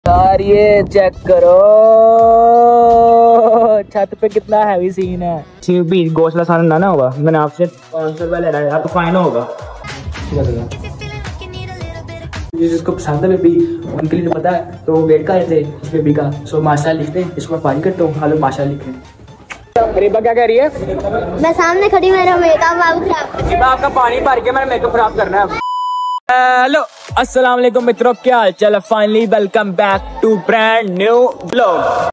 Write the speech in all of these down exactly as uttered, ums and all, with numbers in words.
यार ये चेक करो छत पे कितना हैवी सीन है। भी गोश्त लसाना ना ना होगा, मैंने आपसे पाँच सौ रुपया लेना है यार, तो फाइन होगा। जिसको पसंद है बेबी उनके लिए पता है, तो वेट कर रहे थे इस बेबी का। सो माशा लिखते हैं, इसको मैं पारी करता हूँ। हालो माशा लिखें। गरीबा क्या कह रही है? मैं सामने खड़ी, मेरा मेकअप खराब। आपका पानी भर के मैंने मेकअप खराब करना है। हेलो अस्सलाम वालेकुम मित्रों, क्या हाल चाल है? Finally welcome back to brand new vlog.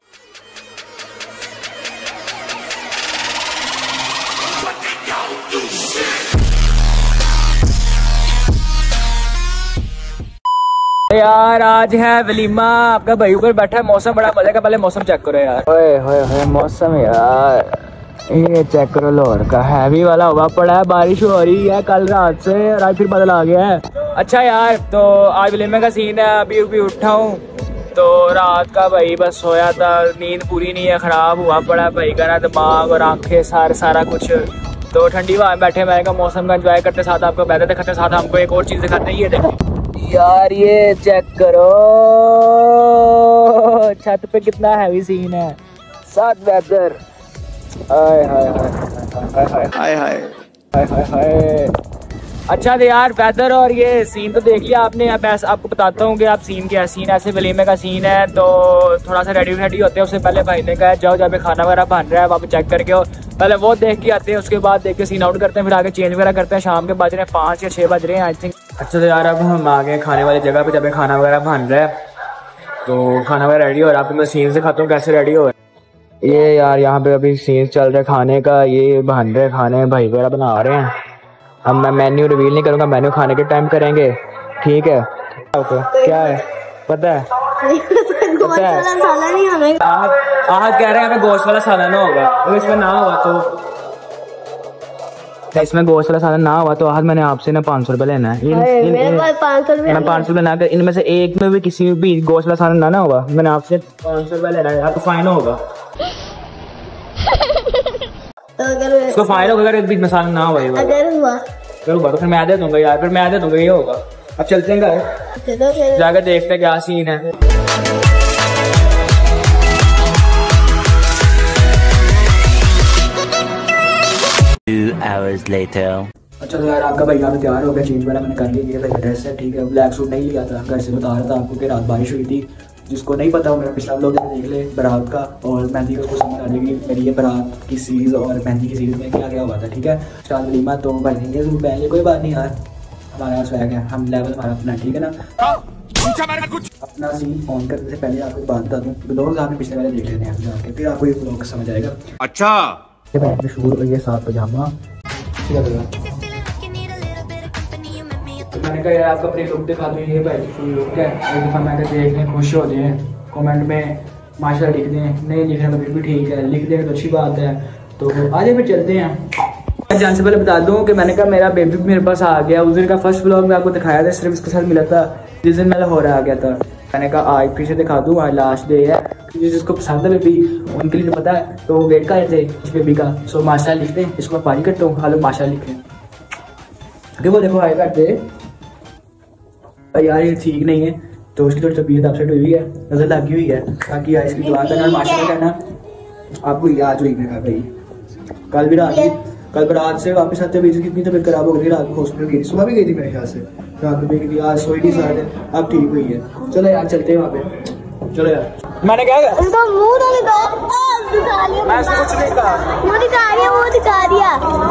यार आज है वलीमा, आपका भाई ऊपर बैठा है, मौसम बड़ा मजे का। पहले मौसम चेक करो यार, ओए होए होए मौसम यार, ये चेक करो लाहौर का हैवी वाला हुआ पड़ा है। बारिश हो रही है कल रात से और आज फिर बदल आ गया है। अच्छा यार, तो आज वलीमे का सीन है। अभी अभी उठा हूँ तो रात का भाई बस सोया था, नींद पूरी नहीं है, खराब हुआ पड़ा है भाई का ना दिमाग और आंखें सार सारा कुछ। तो ठंडी हवा में बैठे, मैंने कहा मौसम का एंजॉय करते साथ आपको वेदर दिखाते साथ हमको एक और चीज़ दिखाते हैं। ये देखो यार, ये चेक करो छत पे कितना हैवी सीन है, साथ वेदर। हाय हाय हाय हाय हाय हाय हाय। अच्छा तो यार वेदर और ये सीन तो देख लिया आपने। अब ऐसा आपको बताता हूँ कि आप सीन क्या है। सीन ऐसे वलीमे का सीन है, तो थोड़ा सा रेडी रेडी होते हैं। उससे पहले भाई ने कहा जाओ जहाँ पे खाना वगैरह बन रहा है वहाँ पे चेक करके हो, पहले वो देख के आते हैं, उसके बाद देख के सीन आउट करते हैं, फिर आगे चेंज वगैरह करते हैं। शाम के बज रहे हैं पाँच या छः बज रहे हैं आई थिंक। अच्छा तो यार अब हम आ गए खाने वाली जगह पे, जब पे खाना वगैरह बन रहा है, तो खाना वगैरह रेडी हो रहा है। आपको मैं सीन से खाता हूँ कैसे रेडी हो रहा है। ये यार यहाँ पे अभी सीन चल रहा है खाने का, ये बन रहे खाने भाई वगैरह बना रहे हैं। अब मैं मेन्यू रिवील नहीं करूँगा, मेन्यू खाने के टाइम करेंगे, ठीक है? क्या है पता है? गोश्त वाला साला नहीं होना। आप आप कह रहे हैं हमें गोश्त वाला साला ना होगा, और इसमें ना हुआ तो इसमें गोश्त वाला साला ना हुआ तो आज मैंने आपसे ना पाँच सौ रुपये लेना है। इन, इन, इन, पाँच सौ रुपये मैं पाँच सौ रुपये ना कर, इनमें से एक में भी किसी भी गोश्त वाला साला ना ना होगा, मैंने आपसे पाँच सौ रुपये लेना है, आपको फाइन होगा। तो फाइन होगा अगर बीच में साला ना हुआ। अगर हुआ अगर हुआ तो फिर मैं दे दूंगा यार, फिर मैं दे दूंगा, ये होगा। अब चलते हैं घर, जाकर देखते हैं क्या सीन है। Two hours later. अच्छा तो यार आपका भाई यहाँ पे तैयार हो गया, चेंज वगैरह मैंने कर ली, ये भाई ड्रेस है, ठीक है? ब्लैक सूट नहीं लिया था, घर से बता रहा था आपको कि रात बारिश हुई थी। जिसको नहीं पता हो मेरा पिछला व्लॉग देख ले बारात का और मेहंदी का, उसको समझ आ जाएगी मेरी ये बारात की सीरीज़ और मेहंदी की सीरीज़ में क्या क्या हुआ था, ठीक है? शाद वलीमा तो भाई ये सूट पहन लिया, कोई बात नहीं यार, हमारे पास स्वैग है, हम लेवल हमारा अपना, ठीक है ना? अपना सीन ऑन करने से पहले आपको बात बता दूँ, ब्लॉग आपने पिछले वाले देख लेने हैं जाके, फिर आपको ये ब्लॉग समझ आएगा। अच्छा शूर ये साथ पजामा, तो मैंने कहा यार आपको अपनी लुक दिखा दूँ, ये भाई फुल लुक है। एक दफ़ा मैं देख लें, खुश हो जाए, कमेंट में माशाल्लाह लिख दें, नहीं लिख रहे तो फिर भी ठीक है, लिख दें तो अच्छी बात है। तो आगे फिर चलते हैं। जान से पहले बता दूं कि मैंने कहा मेरा बेबी मेरे पास आ गया। उस दिन का फर्स्ट व्लॉग में आपको दिखाया था, सिर्फ इसके साथ मिला था जिस दिन मैं लाहौर आ गया था। मैंने कहा आज फिर से दिखा दूँ, आज लास्ट डे है, जिसको पसंद है बेबी उनके लिए पता है, तो वेट कर रहे थे इस बेबी का। सो माशा लिखते हैं, इसको मैं पारी करता हूँ। हालो माशा लिखें। अरे वो देखो आए करते यार, ये ठीक नहीं है तो उसकी थोड़ी तबीयत अपसेट हुई है, नजर लगी हुई है, ताकि यार इसकी दुआ करना, माशा करना। आपको याद हुई मेरा भाई, कल भी रात कल रात से वापस आते हुए कितनी तबीयत खराब हो गई, रात को हॉस्पिटल गई, सुबह भी गई थी मेरे ख्याल से, रात में गई थी, आज सोई नहीं सारे, अब ठीक हुई है। चलो यार चलते हैं वहाँ पे, चलो यार। मैंने क्या उनका मुंह तो दिखा, मैं कुछ नहीं कहा, मुंह दिखा रही है, मुंह दिखा रही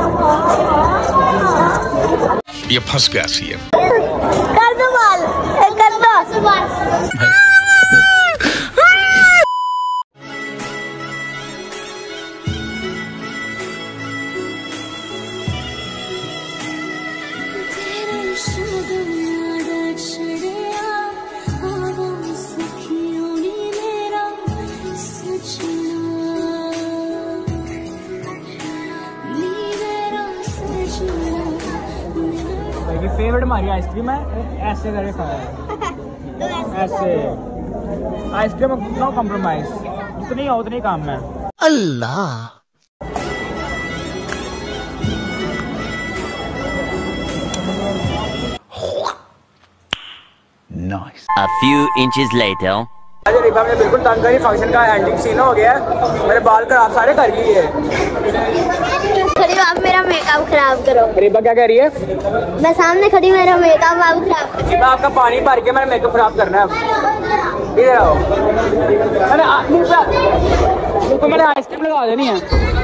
है। ये फंस गया सी है। कर दो बाल, कर दो। फेवरेट हमारी आइसक्रीम है, ऐसे करके खाया ऐसे आइसक्रीम नो कॉम्प्रोमाइज, जितनी हो उतनी काम है। Allah. Nice. A few inches later. Riba ने बिल्कुल तंग करी। फंक्शन का एंडिंग सीन हो गया, मेरे बाल खराब सारे कर गई है। खड़ी हो, आप मेरा मेकअप खराब करो। रिबा क्या कह रही है? मैं सामने खड़ी, मेरा मेकअप आप खराब। रिबा आपका पानी भर के मैंने मेकअप खराब करना है। इधर आओ, मैंने मुझको मैंने आइसक्रीम लगा देनी है।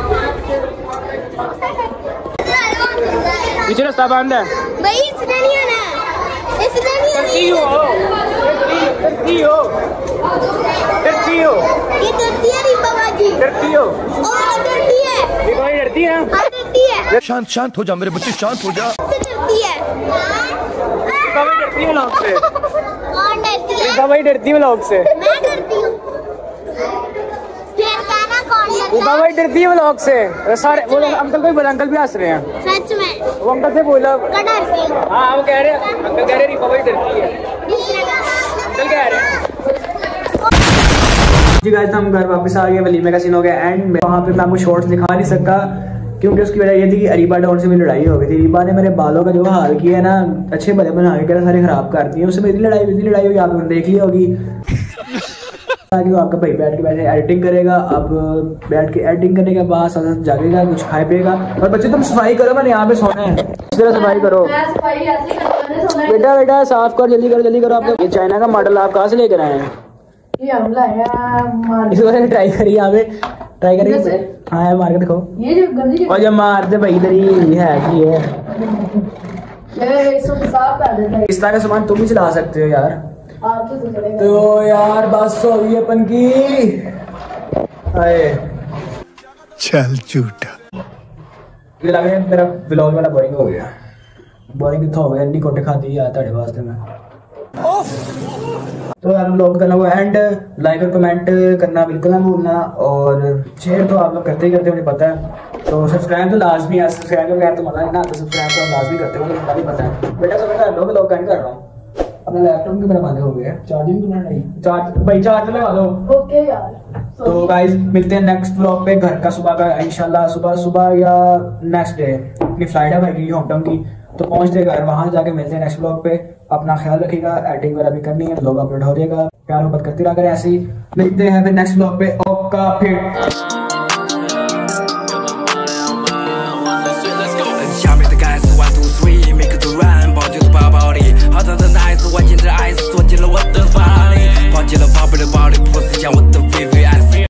पीछे रास्ता बंद है भाई, इसने नहीं आना, इसने नहीं आना। डरती हो, डरती हो, डरती हो, ये डरती है रिबा बाजी, डरती हो। और डरती है रिबा ही डरती है। हाँ डरती है। शांत शांत हो जा मेरे बच्चे, शांत हो जा। से डरती है। रिबा भाई डरती है लोग से। कौन डरती है? रिबा भाई डरती है लोग से। मैं डरती हूँ। फिर कहना कौन डरता रिबा है? भाई डरती है लोग से। सारे वो अंकल कोई बड़े अंकल भी हंस रहे हैं। सच में वो अंकल से बोला। मैं डरती हूँ। हाँ वो कह रहे हैं, अंकल कह रहे रिबा भाई डरती है। दूसरे का अंकल कह रहे हैं। जी गाइस, हम घर वापस आ गए। वलीमे का सीन हो गया एंड वहाँ पे मैं आपको शॉर्ट्स दिखा नहीं सका क्योंकि उसकी वजह ये थी कि अरीबा डॉन से मेरी लड़ाई हो गई थी। अरीबा ने मेरे बालों का जो हाल किया है ना, अच्छे भले बना के सारे खराब कर दिए। उससे मेरी लड़ाई मेरी लड़ाई हुई, आपने देख ली होगी। वो आपका भाई बैठ के बैठे एडिटिंग करेगा। अब बैठ के एडिटिंग करने के बाद साथ साथ जागेगा, कुछ खाए पिएगा। और बच्चे तुम सफाई करो, मैंने यहाँ पे सोना है। इस तरह सफाई करो बेटा, बेटा साफ कर, जल्दी करो जल्दी करो। आप ये चाइना का मॉडल आप कहाँ से लेकर आए हैं? इस बार ट्राई करिए, यहाँ पे ट्राई करिए। हाँ यार मार के दिखाओ। ये जो गंदी और जब मारते भाई इधर ही है कि है इस तरह का सामान तुम ही चला सकते हो यार। तो यार बस हो गई अपन की। चल झूठा। ये लग रहा है मेरा व्लॉग वाला बोरिंग हो गया। बोरिंग तो हो गया, इतनी कोटे खाती है तेरे वास्ते में। तो यार व्लॉग करना वो एंड लाइक और कमेंट करना बिल्कुल ना भूलना, और शेयर तो आप लोग करते ही करते मुझे पता है। तो सब्सक्राइब तो लाजमी है, सब्सक्राइब के बगैर तो मजा नहीं ना, तो सब्सक्राइब तो लाजमी करते हो, मुझे पता है। बेटा सब कर लो, व्लॉग कर रहा हूँ। अपना लैपटॉप की मेरा बंद हो गया, चार्जिंग तो नहीं, चार्ज भाई चार्ज लगा दो। ओके यार। तो गाइस मिलते हैं नेक्स्ट व्लॉग पे, घर का सुबह का इंशाल्लाह, सुबह सुबह या नेक्स्ट डे। अपनी फ्लाइट है भाई की होम टाउन की, तो पहुंच देगा घर, वहां जाके मिलते हैं नेक्स्ट व्लॉग पे। अपना ख्याल रखिएगा, एडिटिंग वगैरह भी करनी है, व्लॉग अपलोड हो जाएगा। प्यार मोहब्बत करते रहा करें ऐसे ही। मिलते हैं फिर नेक्स्ट व्लॉग पे। ओका फिर।